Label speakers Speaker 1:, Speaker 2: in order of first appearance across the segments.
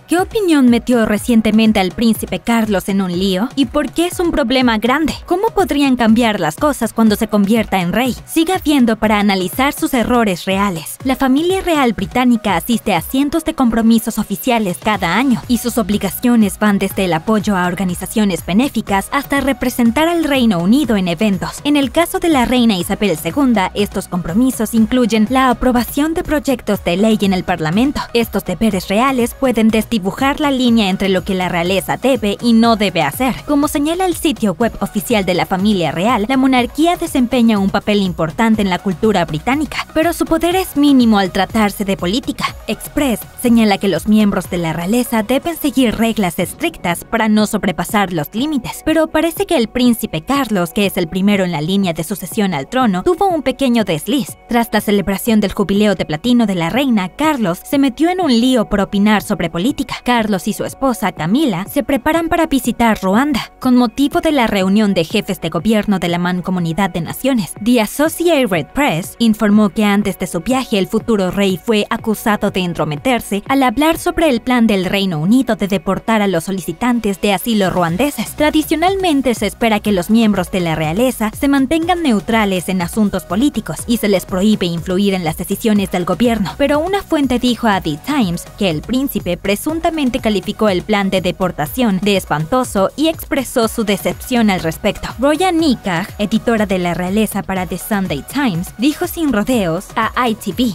Speaker 1: ¿Qué opinión metió recientemente al príncipe Carlos en un lío? ¿Y por qué es un problema grande? ¿Cómo podrían cambiar las cosas cuando se convierta en rey? Siga viendo para analizar sus errores reales. La familia real británica asiste a cientos de compromisos oficiales cada año y sus obligaciones van desde el apoyo a organizaciones benéficas hasta representar al Reino Unido en eventos. En el caso de la reina Isabel II, estos compromisos incluyen la aprobación de proyectos de ley en el Parlamento. Estos deberes reales pueden desdibujar la línea entre lo que la realeza debe y no debe hacer. Como señala el sitio web oficial de la familia real, la monarquía desempeña un papel importante en la cultura británica, pero su poder es mínimo al tratarse de política. Express señala que los miembros de la realeza deben seguir reglas estrictas para no sobrepasar los límites, pero parece que el príncipe Carlos, que es el primero en la línea de sucesión al trono, tuvo un pequeño desliz. Tras la celebración del jubileo de platino de la reina, Carlos se metió en un lío por opinar sobre política. Carlos y su esposa Camila se preparan para visitar Ruanda con motivo de la reunión de jefes de gobierno de la Mancomunidad de Naciones. The Associated Press informó que antes de su viaje el futuro rey fue acusado de entrometerse al hablar sobre el plan del Reino Unido de deportar a los solicitantes de asilo ruandeses. Tradicionalmente se espera que los miembros de la realeza se mantengan neutrales en asuntos políticos y se les prohíbe influir en las decisiones del gobierno, pero una fuente dijo a The Times que el príncipe presuntamente calificó el plan de deportación de espantoso y expresó su decepción al respecto. Roya Nikah, editora de la realeza para The Sunday Times, dijo sin rodeos a ITV: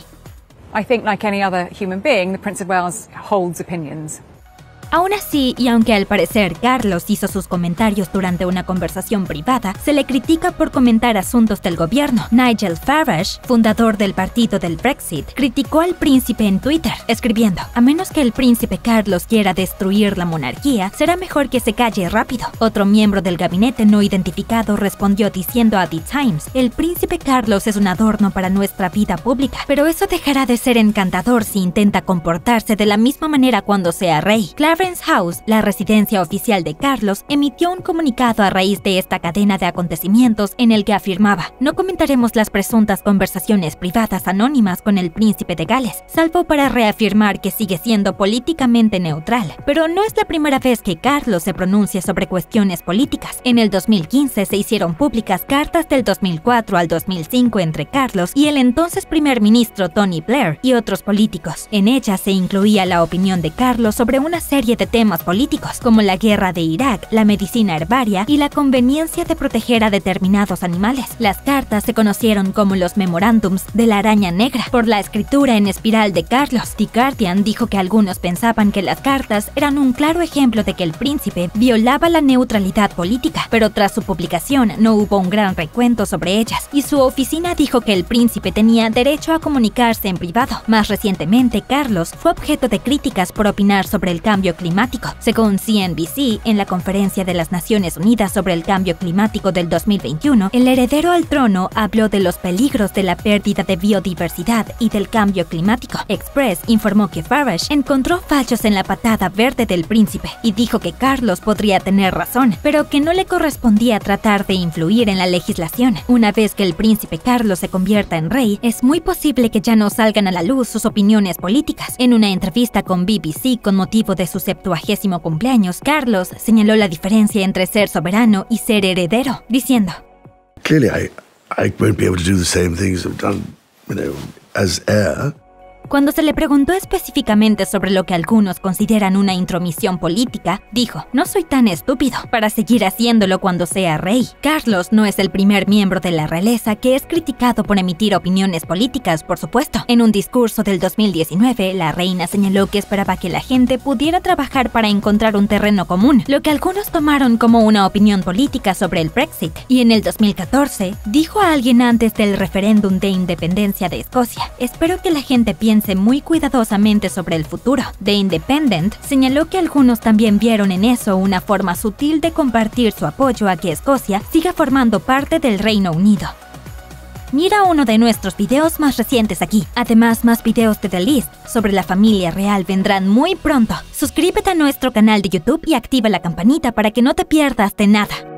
Speaker 2: I think, like any other human being, the Prince of Wales holds opinions.
Speaker 1: Aún así, y aunque al parecer Carlos hizo sus comentarios durante una conversación privada, se le critica por comentar asuntos del gobierno. Nigel Farage, fundador del partido del Brexit, criticó al príncipe en Twitter, escribiendo: a menos que el príncipe Carlos quiera destruir la monarquía, será mejor que se calle rápido. Otro miembro del gabinete no identificado respondió diciendo a The Times: el príncipe Carlos es un adorno para nuestra vida pública, pero eso dejará de ser encantador si intenta comportarse de la misma manera cuando sea rey. Clarence House, la residencia oficial de Carlos, emitió un comunicado a raíz de esta cadena de acontecimientos en el que afirmaba: no comentaremos las presuntas conversaciones privadas anónimas con el príncipe de Gales, salvo para reafirmar que sigue siendo políticamente neutral. Pero no es la primera vez que Carlos se pronuncia sobre cuestiones políticas. En el 2015 se hicieron públicas cartas del 2004 al 2005 entre Carlos y el entonces primer ministro Tony Blair y otros políticos. En ellas se incluía la opinión de Carlos sobre una serie de temas políticos, como la guerra de Irak, la medicina herbaria y la conveniencia de proteger a determinados animales. Las cartas se conocieron como los memorándums de la araña negra por la escritura en espiral de Carlos. The Guardian dijo que algunos pensaban que las cartas eran un claro ejemplo de que el príncipe violaba la neutralidad política, pero tras su publicación no hubo un gran recuento sobre ellas, y su oficina dijo que el príncipe tenía derecho a comunicarse en privado. Más recientemente, Carlos fue objeto de críticas por opinar sobre el cambio climático. Según CNBC, en la Conferencia de las Naciones Unidas sobre el Cambio Climático del 2021, el heredero al trono habló de los peligros de la pérdida de biodiversidad y del cambio climático. Express informó que Farage encontró fallos en la patada verde del príncipe y dijo que Carlos podría tener razón, pero que no le correspondía tratar de influir en la legislación. Una vez que el príncipe Carlos se convierta en rey, es muy posible que ya no salgan a la luz sus opiniones políticas. En una entrevista con BBC con motivo de su 70º cumpleaños, Carlos señaló la diferencia entre ser soberano y ser heredero, diciendo:
Speaker 3: Clearly, I won't be able to do the same things I've done, as heir.
Speaker 1: Cuando se le preguntó específicamente sobre lo que algunos consideran una intromisión política, dijo: no soy tan estúpido para seguir haciéndolo cuando sea rey. Carlos no es el primer miembro de la realeza que es criticado por emitir opiniones políticas, por supuesto. En un discurso del 2019, la reina señaló que esperaba que la gente pudiera trabajar para encontrar un terreno común, lo que algunos tomaron como una opinión política sobre el Brexit. Y en el 2014, dijo a alguien antes del referéndum de independencia de Escocia: espero que la gente piense muy cuidadosamente sobre el futuro. The Independent señaló que algunos también vieron en eso una forma sutil de compartir su apoyo a que Escocia siga formando parte del Reino Unido. Mira uno de nuestros videos más recientes aquí. Además, más videos de The List sobre la familia real vendrán muy pronto. Suscríbete a nuestro canal de YouTube y activa la campanita para que no te pierdas de nada.